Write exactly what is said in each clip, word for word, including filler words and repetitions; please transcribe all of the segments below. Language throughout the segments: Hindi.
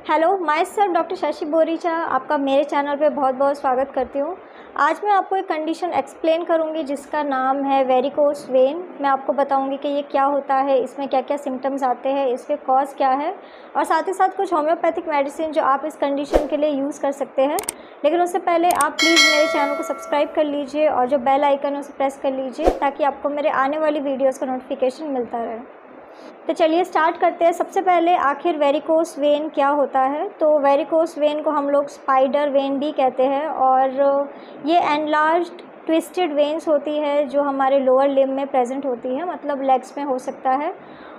Hello, myself doctor Shashi Boricha आपका मेरे चैनल पे बहुत बहुत स्वागत करती हूँ। आज मैं आपको एक कंडीशन एक्सप्लेन करूँगी जिसका नाम है वेरिकोस वेन। मैं आपको बताऊँगी कि ये क्या होता है, इसमें क्या क्या सिम्टम्स आते हैं, इसके कॉज क्या है और साथ ही साथ कुछ होम्योपैथिक मेडिसिन जो आप इस कंडीशन के लिए यूज़ कर सकते हैं। लेकिन उससे पहले आप प्लीज़ मेरे चैनल को सब्सक्राइब कर लीजिए और जो बेल आइकन है उसे प्रेस कर लीजिए ताकि आपको मेरे आने वाली वीडियोज़ का नोटिफिकेशन मिलता रहे। तो चलिए स्टार्ट करते हैं। सबसे पहले आखिर वेरिकोस वेन क्या होता है। तो वेरिकोस वेन को हम लोग स्पाइडर वेन भी कहते हैं और ये एनलार्ज्ड ट्विस्टेड वेन्स होती है जो हमारे लोअर लिम्ब में प्रेजेंट होती है, मतलब लेग्स में हो सकता है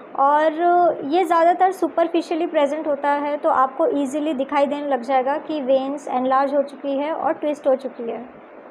और ये ज़्यादातर सुपरफिशियली प्रेजेंट होता है। तो आपको ईजिली दिखाई देने लग जाएगा कि वेन्स एनलार्ज हो चुकी है और ट्विस्ट हो चुकी है।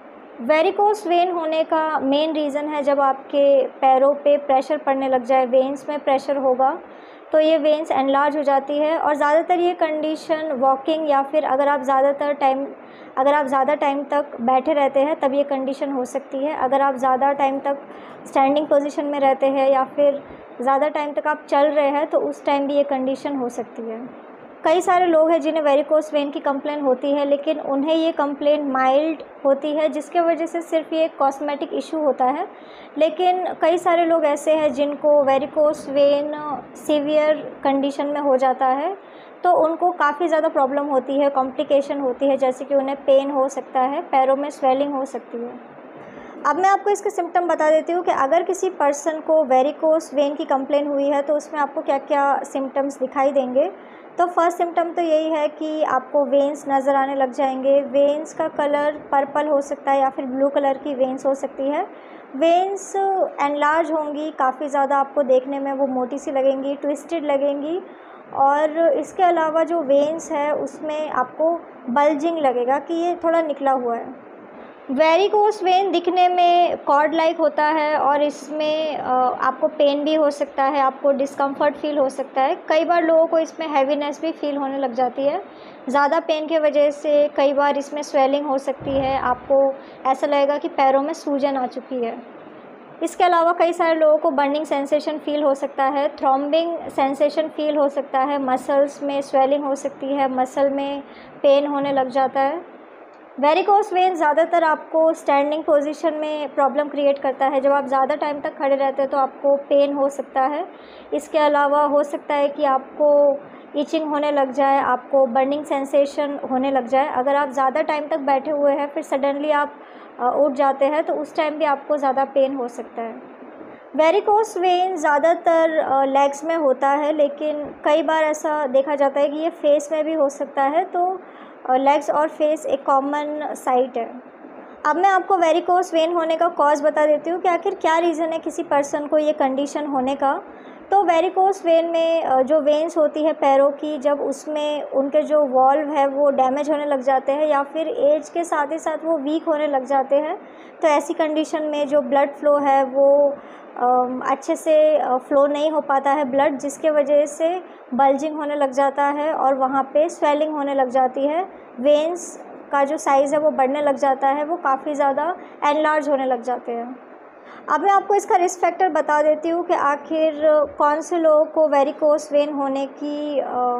वेरिकोस वेन होने का मेन रीज़न है जब आपके पैरों पे प्रेशर पड़ने लग जाए, वेन्स में प्रेशर होगा तो ये वेन्स एनलार्ज हो जाती है। और ज़्यादातर ये कंडीशन वॉकिंग या फिर अगर आप ज़्यादातर टाइम अगर आप ज़्यादा टाइम तक बैठे रहते हैं तब ये कंडीशन हो सकती है। अगर आप ज़्यादा टाइम तक स्टैंडिंग पोजीशन में रहते हैं या फिर ज़्यादा टाइम तक आप चल रहे हैं तो उस टाइम भी ये कंडीशन हो सकती है। कई सारे लोग हैं जिन्हें वेरिकोस वेन की कंप्लेन होती है लेकिन उन्हें ये कंप्लेन माइल्ड होती है जिसके वजह से सिर्फ ये एक कॉस्मेटिक इशू होता है। लेकिन कई सारे लोग ऐसे हैं जिनको वेरिकोस वेन सीवियर कंडीशन में हो जाता है तो उनको काफ़ी ज़्यादा प्रॉब्लम होती है, कॉम्प्लिकेशन होती है, जैसे कि उन्हें पेन हो सकता है, पैरों में स्वेलिंग हो सकती है। अब मैं आपको इसके सिम्टम बता देती हूँ कि अगर किसी पर्सन को वेरिकोस वेन की कंप्लेन हुई है तो उसमें आपको क्या क्या सिम्टम्स दिखाई देंगे। तो फर्स्ट सिम्टम तो यही है कि आपको वेन्स नज़र आने लग जाएंगे। वेन्स का कलर पर्पल हो सकता है या फिर ब्लू कलर की वेन्स हो सकती है। वेन्स एनलार्ज होंगी, काफ़ी ज़्यादा आपको देखने में वो मोटी सी लगेंगी, ट्विस्टेड लगेंगी और इसके अलावा जो वेन्स है उसमें आपको बल्जिंग लगेगा कि ये थोड़ा निकला हुआ है। वेरिकोस वेन दिखने में कॉर्ड लाइक होता है और इसमें आपको पेन भी हो सकता है, आपको डिस्कम्फर्ट फील हो सकता है। कई बार लोगों को इसमें हैवीनेस भी फील होने लग जाती है ज़्यादा पेन की वजह से। कई बार इसमें स्वेलिंग हो सकती है, आपको ऐसा लगेगा कि पैरों में सूजन आ चुकी है। इसके अलावा कई सारे लोगों को बर्निंग सेंसेशन फ़ील हो सकता है, थ्रॉम्बिंग सेंसेशन फ़ील हो सकता है, मसल्स में स्वेलिंग हो सकती है, मसल में पेन होने लग जाता है। वेरिकोस वेन ज़्यादातर आपको स्टैंडिंग पोजीशन में प्रॉब्लम क्रिएट करता है। जब आप ज़्यादा टाइम तक खड़े रहते हैं तो आपको पेन हो सकता है। इसके अलावा हो सकता है कि आपको इचिंग होने लग जाए, आपको बर्निंग सेंसेशन होने लग जाए। अगर आप ज़्यादा टाइम तक बैठे हुए हैं फिर सडनली आप उठ जाते हैं तो उस टाइम भी आपको ज़्यादा पेन हो सकता है। वेरिकोस वेन ज़्यादातर लेग्स में होता है लेकिन कई बार ऐसा देखा जाता है कि ये फेस में भी हो सकता है, तो लेग्स और फेस एक कॉमन साइट है। अब मैं आपको वेरिकोस वेन होने का कॉज बता देती हूँ कि आखिर क्या रीज़न है किसी पर्सन को ये कंडीशन होने का। तो वेरिकोस वेन में जो वेन्स होती है पैरों की, जब उसमें उनके जो वॉल्व है वो डैमेज होने लग जाते हैं या फिर एज के साथ ही साथ वो वीक होने लग जाते हैं तो ऐसी कंडीशन में जो ब्लड फ्लो है वो अच्छे से फ़्लो नहीं हो पाता है ब्लड, जिसके वजह से बल्जिंग होने लग जाता है और वहाँ पे स्वेलिंग होने लग जाती है। वेन्स का जो साइज़ है वो बढ़ने लग जाता है, वो काफ़ी ज़्यादा एनलार्ज होने लग जाते हैं। अब मैं आपको इसका रिस्क फैक्टर बता देती हूँ कि आखिर कौन से लोगों को वेरिकोस वेन होने की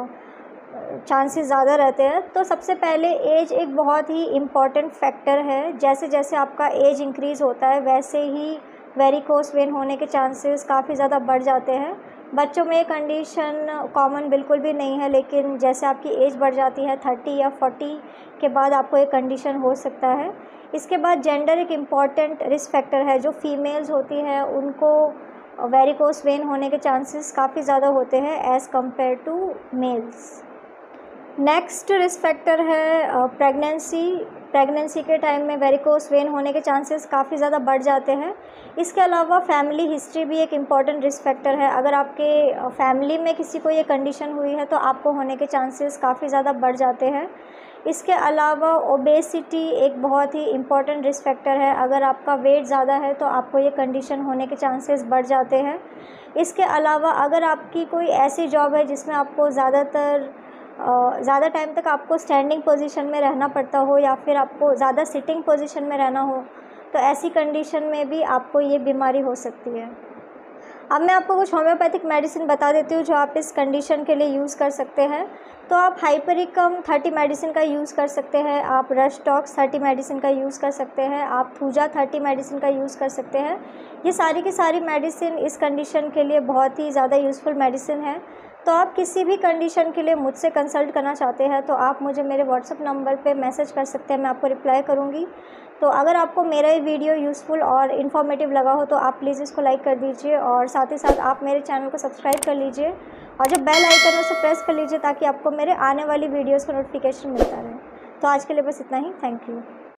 चांसेस ज़्यादा रहते हैं। तो सबसे पहले एज एक बहुत ही इम्पॉर्टेंट फैक्टर है। जैसे जैसे आपका एज इंक्रीज़ होता है वैसे ही वेरिकोस वेन होने के चांसेस काफ़ी ज़्यादा बढ़ जाते हैं। बच्चों में ये कंडीशन कॉमन बिल्कुल भी नहीं है, लेकिन जैसे आपकी एज बढ़ जाती है थर्टी या फोर्टी के बाद आपको ये कंडीशन हो सकता है। इसके बाद जेंडर एक इम्पॉर्टेंट रिस्क फैक्टर है। जो फीमेल्स होती हैं उनको वेरिकोस वेन होने के चांसेस काफ़ी ज़्यादा होते हैं as compare to males. Next risk factor है प्रेगनेंसी। प्रेगनेंसी के टाइम में वेरिकोस वेन होने के चांसेस काफ़ी ज़्यादा बढ़ जाते हैं। इसके अलावा फैमिली हिस्ट्री भी एक इम्पॉर्टेंट रिस्क फैक्टर है। अगर आपके फैमिली में किसी को ये कंडीशन हुई है तो आपको होने के चांसेस काफ़ी ज़्यादा बढ़ जाते हैं। इसके अलावा ओबेसिटी एक बहुत ही इम्पॉर्टेंट रिस्क फैक्टर है। अगर आपका वेट ज़्यादा है तो आपको ये कंडीशन होने के चांसेस बढ़ जाते हैं। इसके अलावा अगर आपकी कोई ऐसी जॉब है जिसमें आपको ज़्यादातर ज़्यादा टाइम तक आपको स्टैंडिंग पोजीशन में रहना पड़ता हो या फिर आपको ज़्यादा सिटिंग पोजीशन में रहना हो तो ऐसी कंडीशन में भी आपको ये बीमारी हो सकती है। अब मैं आपको कुछ होम्योपैथिक मेडिसिन बता देती हूँ जो आप इस कंडीशन के लिए यूज़ कर सकते हैं। तो आप हाइपरिकम थर्टी मेडिसिन का यूज़ कर सकते हैं, आप रशटॉक्स थर्टी मेडिसिन का यूज़ कर सकते हैं, आप थूजा थर्टी मेडिसिन का यूज़ कर सकते हैं। ये सारी की सारी मेडिसिन इस कंडीशन के लिए बहुत ही ज़्यादा यूज़फुल मेडिसिन है। तो आप किसी भी कंडीशन के लिए मुझसे कंसल्ट करना चाहते हैं तो आप मुझे मेरे व्हाट्सअप नंबर पे मैसेज कर सकते हैं, मैं आपको रिप्लाई करूँगी। तो अगर आपको मेरा ये वीडियो यूज़फुल और इन्फॉर्मेटिव लगा हो तो आप प्लीज़ इसको लाइक कर दीजिए और साथ ही साथ आप मेरे चैनल को सब्सक्राइब कर लीजिए और जो बेल आइकन है उसे प्रेस कर लीजिए ताकि आपको मेरे आने वाली वीडियोज़ का नोटिफिकेशन मिलता रहे। तो आज के लिए बस इतना ही। Thank you.